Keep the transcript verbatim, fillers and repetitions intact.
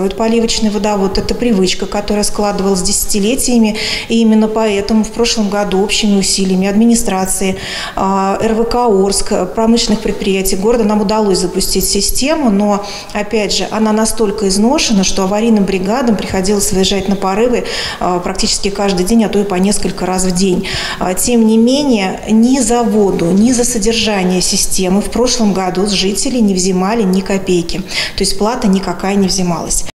строят поливочный водовод. Это привычка, которая складывалась десятилетиями. И именно поэтому в прошлом году общими усилиями администрации, эр вэ ка Орск, промышленных предприятий города нам удалось запустить систему. Но, опять же, она настолько изношена, что аварийным бригадам приходилось выезжать на порывы практически каждый день, а то и по несколько раз в день. Тем не менее, ни за воду, ни за содержание системы в прошлом году с жителей не взимали ни копейки. То есть плата никакая не взималась.